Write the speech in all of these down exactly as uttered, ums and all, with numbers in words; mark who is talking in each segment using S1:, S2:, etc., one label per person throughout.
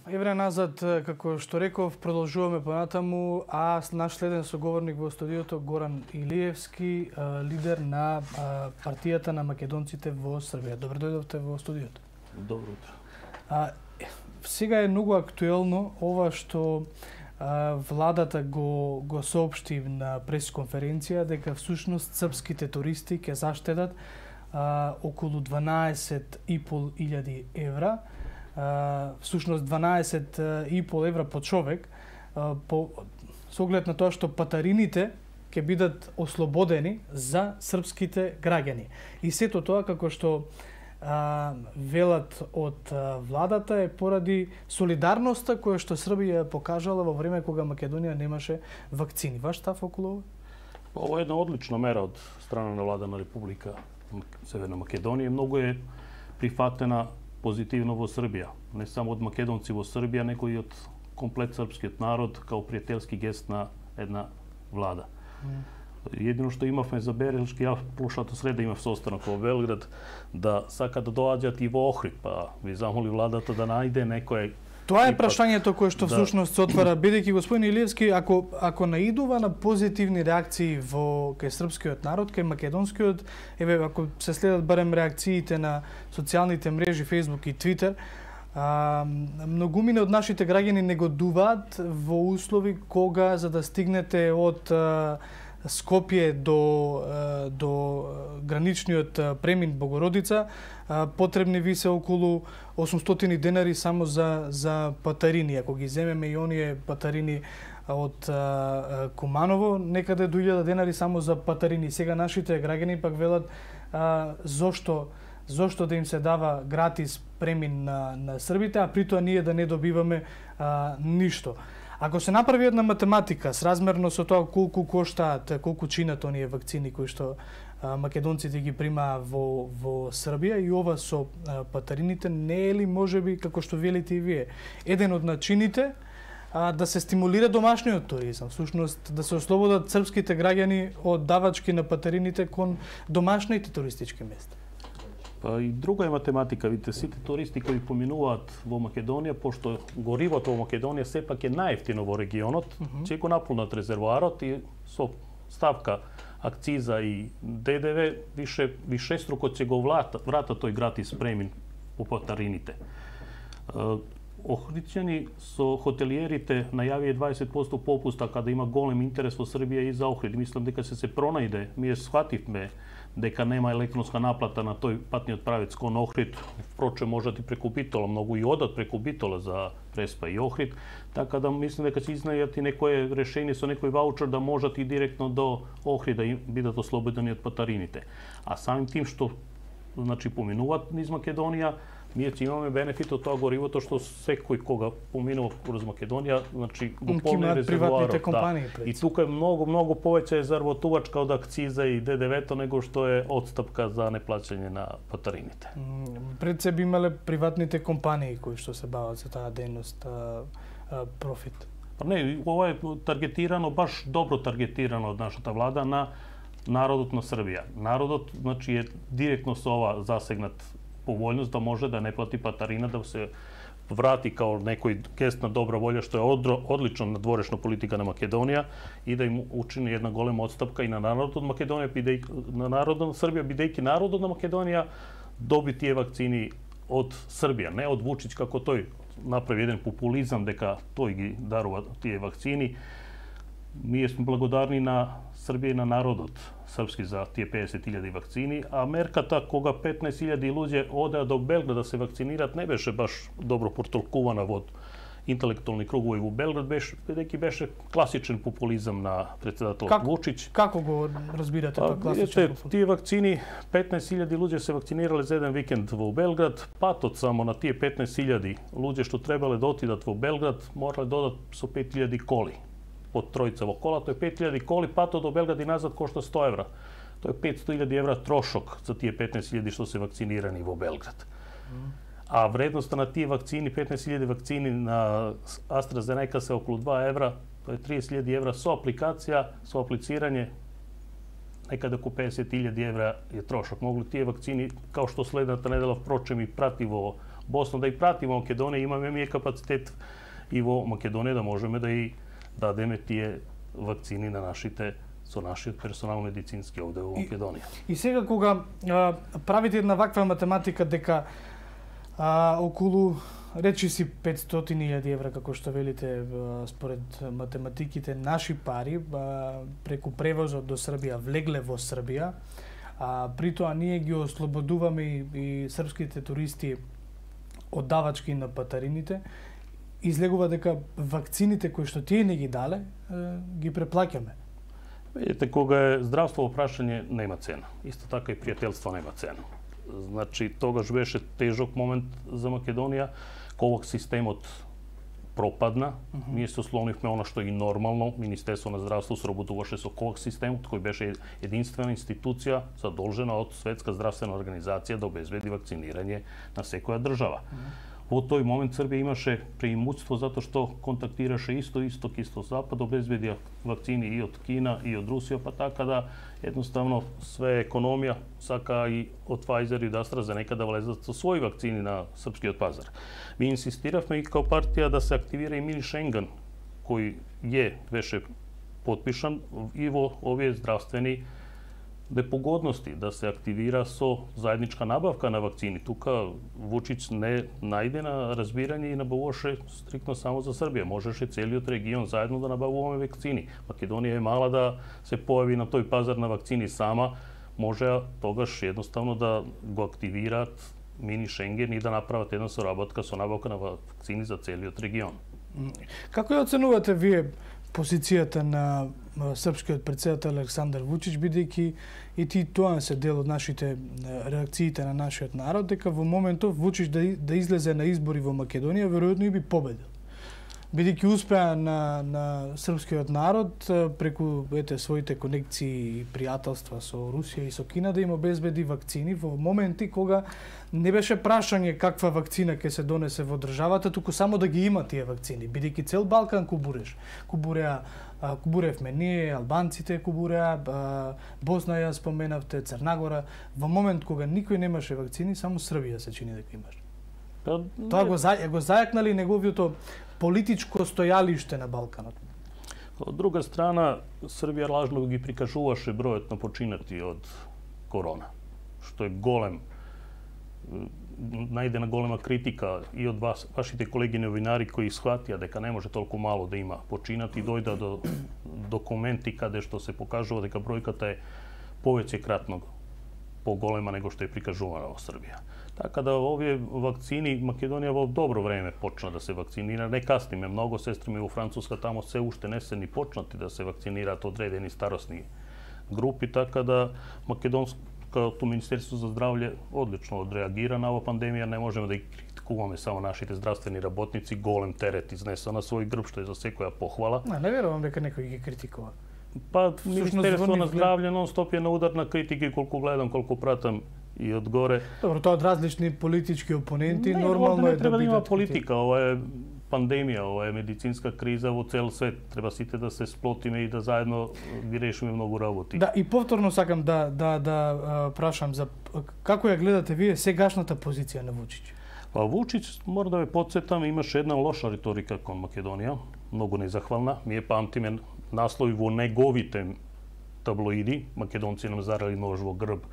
S1: евре назад, како што реков, продолжуваме понатаму, а наш следен соговорник во студиото Горан Илиевски, лидер на партијата на македонците во Србија. Добро дојдовте во студиото.
S2: Добро утро.
S1: А, сега е многу актуелно ова што а, владата го го соопшти на пресконференција дека всушност српските туристи ќе заштедат а, околу дванаесет и пол илјади евра. Uh, всушност дванаесет и пол евра по човек, uh, по, со оглед на тоа што патарините ќе бидат ослободени за српските граѓани. И сето тоа, како што uh, велат од uh, владата, е поради солидарноста која што Србија покажала во време кога Македонија немаше вакцини. Ваш став околу ова?
S2: Ова е една одлична мера од страна на влада на Република Северна Македонија. Многу е прифатена позитивно во Србија. Не само од македонци во Србија, него и од комплет српскиот народ, као пријателски гест на една влада. Mm. Едино што имавме забелешки, ја прошлата среда имав состанок во Белград, да сака да доаѓаат и во Охрид, па ви замоли владата да најде некој.
S1: Тоа е прашањето кое што всушност се отвара, бидејќи господин Илиевски, ако ако наидува на позитивни реакции во кај српскиот народ, кај македонскиот, еве ако се следат барем реакциите на социјалните мрежи Facebook и Twitter, а, многумина од нашите граѓани негодуваат во услови кога за да стигнете од а, Скопје до до граничниот премин Богородица, потребни ви се околу осумстотини денари само за за патарини. Ако ги земеме и оние патарини од а, Куманово, некаде до илјада денари само за патарини. Сега нашите граѓани пак велат а, зошто зошто да им се дава гратис премин на на србите, а при тоа ние да не добиваме а, ништо. Ако се направи една математика сразмерно со тоа колку коштаат, колку чинат оние вакцини кои што а, македонците ги примаа во во Србија и ова со а, патарините, не е ли можеби, како што велите и вие, еден од начините а, да се стимулира домашниот туризам, всушност да се ослободат српските граѓани од давачки на патарините кон домашните туристички места?
S2: Па и друга е математика. Видите, сите туристи кои поминуваат во Македонија, пошто горивото во Македонија сепак е најевтино во регионот, mm -hmm. ќе го наполнат резервоарот и со ставка акциза и Д Д В више вишеструко ќе го врата, врата тој гратис премин по патарините. Охриđани со хотелиерите најавија дваесет проценти попуста када има голем интерес во Србија и за Охрид. Мислам дека се се пронајде. Ние схвативме дека нема електронска наплата на тој патниот правец кон Охрид. Впрочем, можат и преку Битола, многу и одат преку Битола за Преспа и Охрид. Така да мислам дека ќе изнајдат и некое решение со некој ваучер да можат и директно до Охрида и бидат ослободени од патарините. А самим тим што значи поминуваат низ Македонија, ние ќе имаме бенефит од тоа горивото што секој кога поминува кроз Македонија, значи го полни резервоарот. Да. И тука е многу многу повеќе зарботувачка од акциза и Д Д В-то него што е одстапка за неплаќање на патарините.
S1: Пред се би имале приватните компании кои што се бават за таа дејност, а, а, профит.
S2: Па не, ова е таргетирано, баш добро таргетирано од нашата влада на народот на Србија. Народот значи е директно со ова засегнат поволност да може да не плати патарина, да се врати као некој гест на добра волја, што е одро, одлично надворешна политика на Македонија и да им учини една голема одстапка и на народот од Македонија, бидејќи на народот на Србија, бидејќи народот на Македонија доби тие вакцини од Србија, не од Вучиќ како тој направи еден популизам дека тој ги дарува тие вакцини. Ние сме благодарни на Србија и на народот српски за тие педесет илјади вакцини, а мерката кога петнаесет илјади луѓе одеа до Белград да се вакцинират не беше баш добро протолкувана во интелектуални кругови во Белград, беше бидејќи беше класичен популизам на претседателот как, Вучиќ.
S1: Како го разбирате тоа класичен популизам?
S2: Тие вакцини, петнаесет илјади луѓе се вакцинирале за еден викенд во Белград, патот само на тие петнаесет илјади луѓе што требале да отидат во Белград, морале да одат со пет илјади коли. Под тројца во колата е пет илјади коли, патот до Белград и назад кошта сто евра. Тоа е петстотини илјади евра трошок за тие петнаесет илјади што се вакцинирани во Белград. Mm. А вредноста на тие вакцини, петнаесет илјади вакцини на AstraZeneca се околу два евра, тоа е триесет илјади евра со апликација, со аплицирање, некаде околу педесет илјади евра е трошок. Могли тие вакцини, као што следната недела впрочем и прати во Босна да и прати во Македонија, имаме ми капацитет и во Македонија да можеме да и дадеме тие вакцини на нашите со нашиот персонал медицински овде во Македонија.
S1: И, и сега кога а, правите една ваква математика дека а, околу речи си петстотини илјади евра, како што велите, според математиките, наши пари преку превозот до Србија влегле во Србија, а при тоа ние ги ослободуваме и, и српските туристи од давачки на патарините, излегува дека вакцините кои што тие не ги дале, ги преплаќаме.
S2: Видите, кога е здравство во прашање, нема цена. Исто така и пријателство нема цена. Значи, тогаш беше тежок момент за Македонија. Ковак системот пропадна. Mm -hmm. Ние се ослонивме она што е и нормално. Министерство на здравство сработуваше со ковак системот, кој беше единствена институција задолжена од Светска здравствена организација да обезбеди вакцинирање на секоја држава. Mm -hmm. Во тој момент Србија имаше преимуство затоа што контактираше исто исток, исто запад, обезбеди вакцини и од Кина и од Русија, па така да едноставно све економија сака и од Pfizer и од AstraZeneca да влезат со своји вакцини на српскиот пазар. Ми инсистиравме и као партија да се активира и мини Шенген, кој е беше потпишан и во овие здравствени непогодности да се активира со заедничка набавка на вакцини. Тука Вучиć не најде на разбирање и набавуваше стриктно само за Србија. Можеше целиот регион заедно да набавуваме вакцини. Македонија е мала да се појави на тој пазар на вакцини сама, може тогаш едноставно да го активираат мини Шенген и да направат една соработка со набавка на вакцини за целиот регион.
S1: Како ја оценувате вие позицијата на српскиот претседател Александар Вучиć, бидејќи и ти тоа се дел од нашите реакциите на нашиот народ, дека во моментов Вучиć да, да излезе на избори во Македонија, веројатно и би победил. Бидејќи успеа на, на српскиот народ преку ете, своите конекции и пријателства со Русија и со Кина да им обезбеди вакцини во моменти кога не беше прашање каква вакцина ќе се донесе во државата, туку само да ги има тие вакцини, бидејќи цел Балкан кубуреш. Кубуреа кубуревме ние, албанците кубуреа, Босна ја споменавте, Црнагора. Во момент кога никој немаше вакцини, само Србија се чини дека имаше. Тоа го, за, го зајакнали неговиото политичко стојалиште на Балканот.
S2: Од друга страна, Србија лажно ги прикажуваше бројот на починати од корона, што е голем, најдена голема критика и од вас, вашите колеги новинари кои схватија дека не може толку мало да има починати, дојда до документи каде што се покажува дека бројката е повеќе кратно поголема него што е прикажувана во Србија. Така да овие вакцини Македонија во добро време почна да се вакцинира. Не касниме многу, сестри ми во Француска тамо се уште не се ни почнати да се вакцинираат одредени старосни групи, така да Македонското Министерство за здравје одлично одреагира на оваа пандемија. Не можеме да ги критикуваме само нашите здравствени работници, голем терет изнеса на свој грб, што е за секоја похвала.
S1: Не, не верувам дека некој ги критикува.
S2: Па, Министерство на здравје нон-стоп е на удар на критики, колку гледам, колку пратам и одгоре.
S1: Добро, тоа од различни политички опоненти,
S2: не,
S1: нормално
S2: не
S1: е да
S2: треба да има
S1: бидат
S2: политика, ова е пандемија, ова е медицинска криза во цел свет. Треба сите да се сплотиме и да заедно ги решиме многу работи.
S1: Да, и повторно сакам да да да прашам за како ја гледате вие сегашната позиција на Вучиć?
S2: Па Вучиć, мора да ве потсетам, имаше една лоша риторика кон Македонија, многу незахвална. Ние памтиме наслови во неговите таблоиди, македонци нам зарали нож во грб,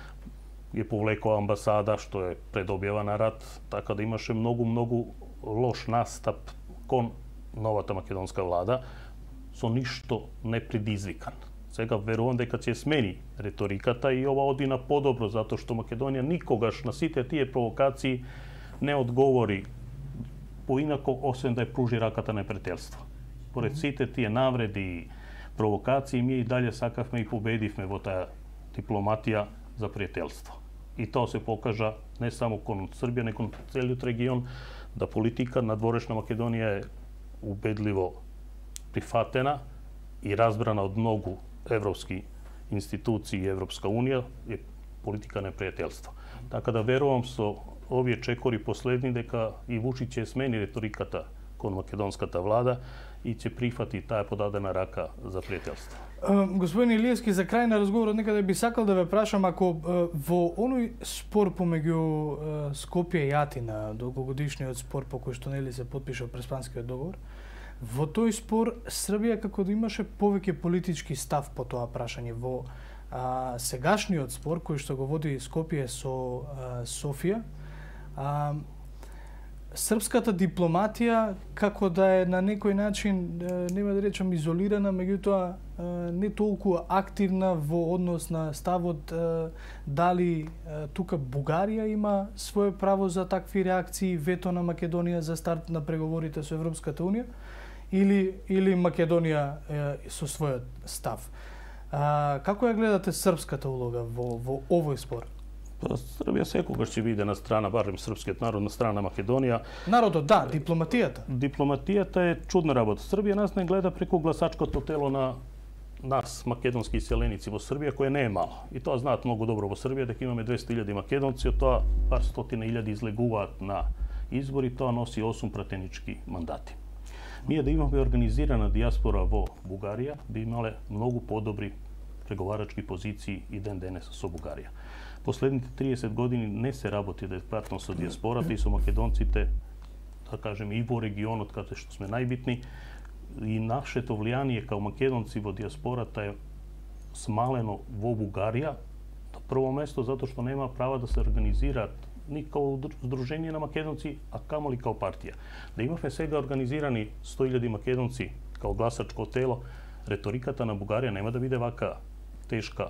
S2: je povlekao ambasada, što je pred objava na rat, tako da imaše mnogo, mnogo loš nastap kon novata makedonska vlada, so ništo ne predizvikan. Сега верувам дека ќе смени реториката и ова оди на подобро, затоа што Македонија никогаш на сите тие провокации не одговори поинако, освен да ја пружи раката на непријателство. Поред сите тие навреди и провокации, ние и далje сакавме и победивме во таа дипломатија за пријателство. И тоа се покажа не само кон Србија, но кон целиот регион, да политика на дворешна Македонија е убедливо прифатена и разбрана од многу европски институции и Европска унија, е политика на пријателство. Така да верувам со овие чекори последни дека и Вучиć ќе смени реториката кон македонската влада и ќе прифати таа подадена рака за пријателство.
S1: Господин Илиевски, за крај на разговорот некаде би сакал да ве прашам, ако во оној спор помеѓу Скопје и Атина, долгогодишниот спор по кој што нели се потпишал Преспанскиот договор, во тој спор Србија како да имаше повеќе политички став по тоа прашање. Во а, сегашниот спор кој што го води Скопје со а, Софија, а, српската дипломатија како да е на некој начин, нема да речам изолирана, меѓутоа не толку активна во однос на ставот дали тука Бугарија има свое право за такви реакции, вето на Македонија за старт на преговорите со Европската унија, или или Македонија со својот став. А, како ја гледате српската улога во во овој спор?
S2: Србија секогаш ќе биде на страна, барем српскиот народ, на страна Македонија.
S1: Народот, да, дипломатијата.
S2: Дипломатијата е чудна работа. Србија нас не гледа преку гласачкото тело на нас, македонски иселеници во Србија, кое не е мало. И тоа знаат многу добро во Србија, дека имаме двесте илјади македонци, од тоа пар стотина илјади излегуваат на избори, тоа носи осум пратенички мандати. Ние да имаме организирана диаспора во Бугарија, би имале многу подобри преговарачки позиции и ден денес со Бугарија. Последните триесет години не се работи адекватно со диаспората и со македонците, да кажем, и во регионот каде што сме најбитни, и нашето влијание као македонци во диаспората е смалено во Бугарија, на прво место затоа што нема права да се организираат ни као здружение на македонци, а камоли као партија. Да имавме сега организирани сто илјади македонци као гласачко тело, реториката на Бугарија нема да биде вака тешка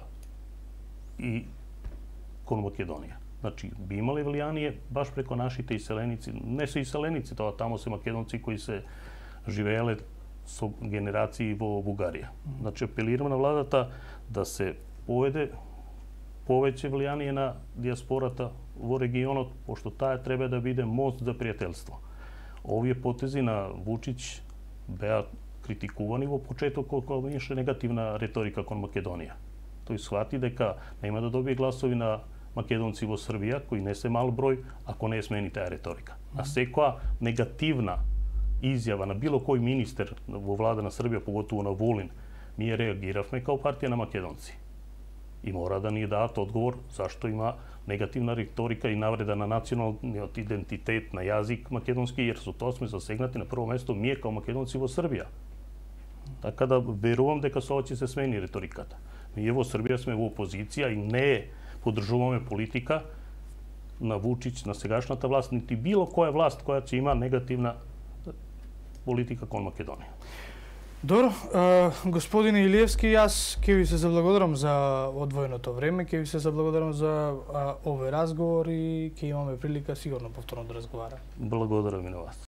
S2: и кон Македонија. Значи, би имале влијание баш преко нашите иселеници. Не се иселеници, тоа тамо се македонци кои се живееле со генерации во Бугарија. Значи, апелирам на владата да се поведе повеќе влијание на диаспората во регионот, пошто таа треба да биде мост за пријателство. Овие потези на Вучиć беа критикувани во почетокот кога имаше негативна реторика кон Македонија. Тој свати дека нема да добие гласови на македонци во Србија, кои не се мал број, ако не смени таа реторика. А секоја негативна изјава на било кој министер во влада на Србија, поготово на Вулин, ние реагиравме као партија на македонци. И мора да ни дадат одговор зашто има негативна реторика и навреда на националниот идентитет, на јазик македонски, jer со тоа сме засегнати на прво место ние као македонци во Србија. Така да верувам дека со ова ќе се смени реториката. Ние во Србија сме во опозиција и не поддржуваме политика на Вучиć, на сегашната власт, нити било која власт која ќе има негативна политика кон Македонија.
S1: Добро, господине Илиевски, јас ќе ви се заблагодарам за одвоеното време, ќе ви се заблагодарам за овој разговор и ќе имаме прилика сигурно повторно да разговараме.
S2: Благодарам и на вас.